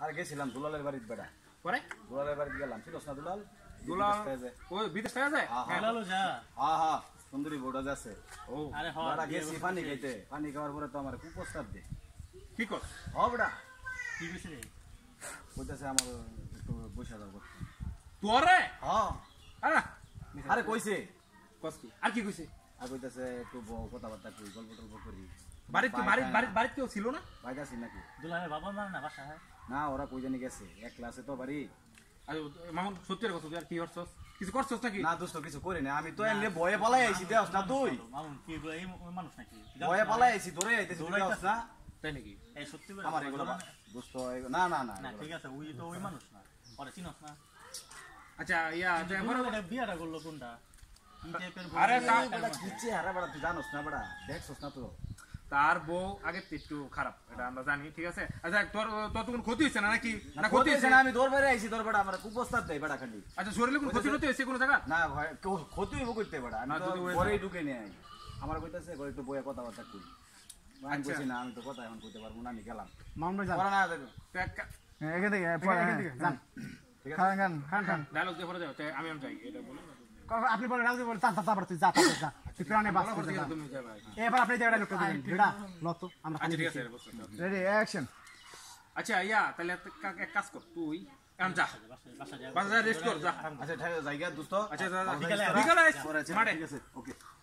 আর গেছিলাম দুলালের বাড়িতে বেড়া পরে দুলালের বাড়িতে গেলাম চিনস না দুলাল দুলাল ওই বিদেশ থেকে যায় দুলালও যা হ্যাঁ হ্যাঁ সুন্দরী বড় যাচ্ছে ও আরে হ বেড়া গেছি পানি খাইতে পানি খাওয়ার পরে তো আমার খুব প্রস্তাব দে কি কর হ বেড়া কি কইছে রে কইতাছে আমার একটু বসে দাও করতে তোরে হ্যাঁ আরে আরে কইছে কস কি আর কি কইছে আর কইতাছে একটু কথাবার্তা কই গল্প টল্প করি বাড়িতে কেউ ছিল না বাইরে আছি নাকি দুলালের বাবা মা না বাসা না ওরা কই জানি গেছে এক ক্লাসে তো বাড়ি আর মামুন সত্যি কথা তুই আর কি করছস কিছু করছস নাকি না দোস্ত কিছু করি না আমি তো এমনি ভয়ে পালাই আইছি দেওস না তুই মামুন কি এই মানুষ নাকি ভয়ে পালাই আইছি ধরে আইতেছি দেওস না তাই নাকি এই সত্যি বলে আমার এগুলো দোস্ত না না না না ঠিক আছে ওই তো ওই মানুষ না ওরে চিনস না আচ্ছা ইয়া এটা বিয়াটা করলো কোনটা কি টাইপের আরে কিচ্ছে আরে বড় তুই জানোস না বড় দেখছস না তো তার বউ আগে একটু খারাপ এটা আমরা জানি ঠিক আছে আচ্ছা তোর তোর তো কোনো ক্ষতি হয়েছে না নাকি না ক্ষতি হয়েছে না আমি দৌড় বাইরে আইছি তোর বড় আমার খুব প্রস্তাব দেই বড় খালি আচ্ছা শরীরে কোনো ক্ষতি হয়েছে কোনো জায়গা না ভাই ক্ষতি হইব কইতে বড় আমি তো পরেই ঢুকে নিয়ে আই আমার কইতাছে কই একটু বইয়া কথাবার্তা কই আমি কইছি না আমি তো কথা এখন কইতে পারবো না আমি গেলাম মামুন ভাই যান পড়া না দেখো এখান থেকে যান ঠিক আছে খান ডায়লগ দিয়ে পরে যাও আমি যাই এটা বলো আপনি বলেন রাজু বলেন তারপর তুই যা তুই প্রাণে বাস ভালো করে তুমি যাবে এবার আপনি জায়গাটা লোক দিবেন ভিড়া লত আমরা আচ্ছা ঠিক আছে রেডি অ্যাকশন আচ্ছা ইয়া তাহলে এক কাজ কর তুই এখন যা বাসা যা বাসা রেস্ট কর যা আচ্ছা জায়গা দোস্ত আচ্ছা বিকালে বিকালে ঠিক মাঠে আছে ওকে